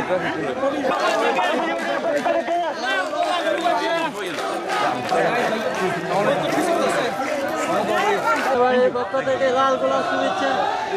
পক্ষ থেকে লাল গোলাপ শুভেচ্ছা।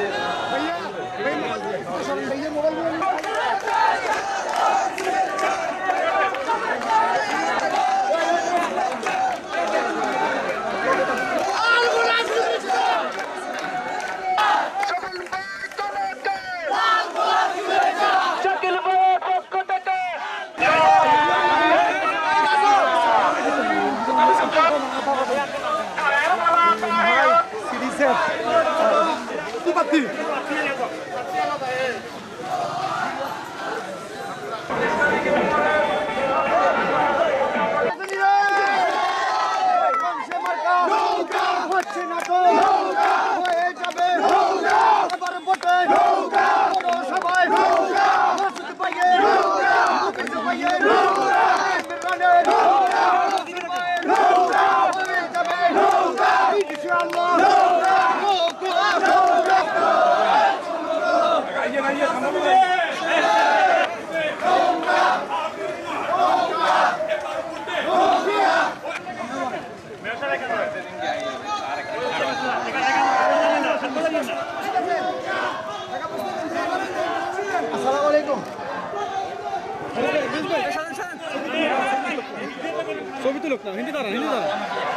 ছবি তুলুক না, হিন্দি দাঁড়ান, হিন্দি দাঁড়ান।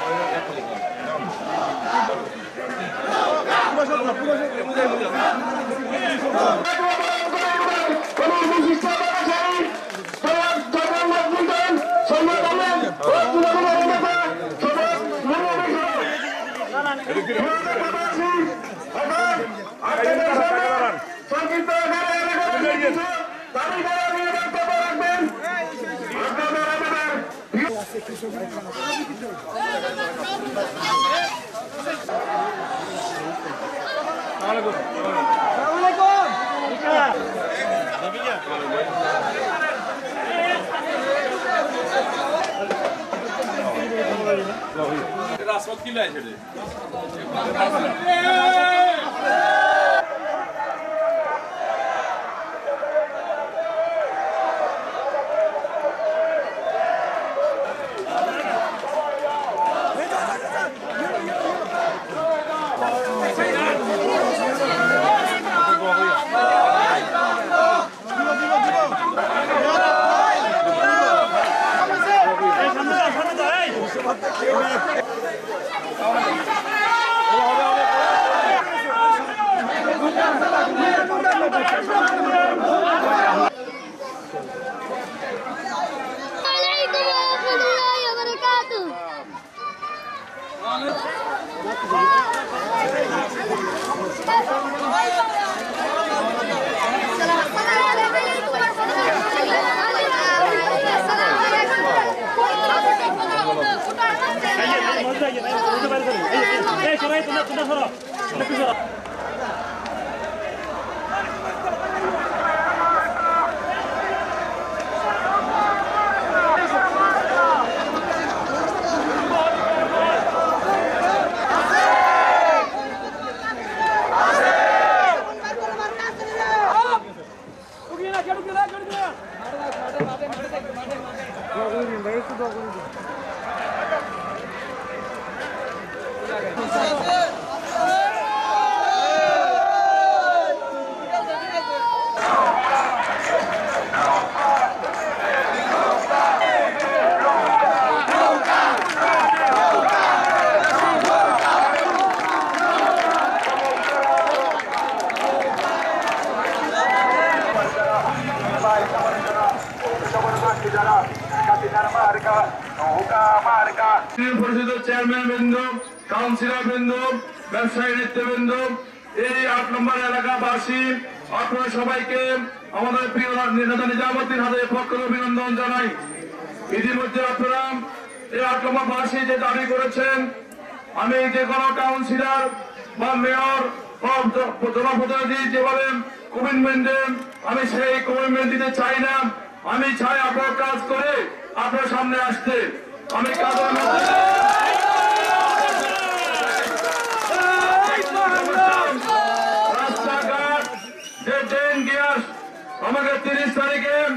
রাসপথ কি লাইছে রে পরিষদ চেয়ারম্যান বৃন্দ, কাউন্সিলর বৃন্দ, ব্যবসায়ী নেতৃবৃন্দ, এই ৮ নম্বর এলাকাবাসী, আপনারা সবাইকে আমাদের প্রিয় নেতা নিজামুদ্দিন হাতের পক্ষ অভিনন্দন জানাই। ইতিমধ্যে আপনারা এই ৮ নম্বর বাসী যে দাবি করেছেন, আমি যে কোনো কাউন্সিলর বা মেয়র বা জনপ্রতিনিধি যেভাবে কমিটমেন্ট দেন, আমি সেই কমিটমেন্ট দিতে চাই না। আমি চাই আপনার কাজ করে আপনার সামনে আসতে। আমি কাজের রাস্তাঘাট যে ড্রেন গ্যাস আমাকে 30 তারিখে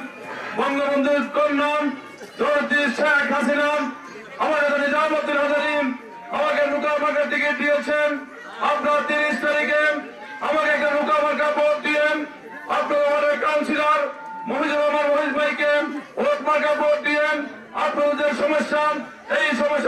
বঙ্গবন্ধুর কন্যা জননেত্রী শেখ হাসিনা আমার নেতা নিজামুদ্দিন হাজারী আমাকে নৌকা মার্কার টিকিট দিয়েছেন। আপনার 30 তারিখে আমাকে একটা নৌকা মার্কা ভোট দিয়েন। আপনার আমাদের কাউন্সিলর মহিজুর রহমান মহিজ ভাইকে ভোট মার্কা ভোট দিয়েন। আপনাদের যে সমস্যা এই সমস্যা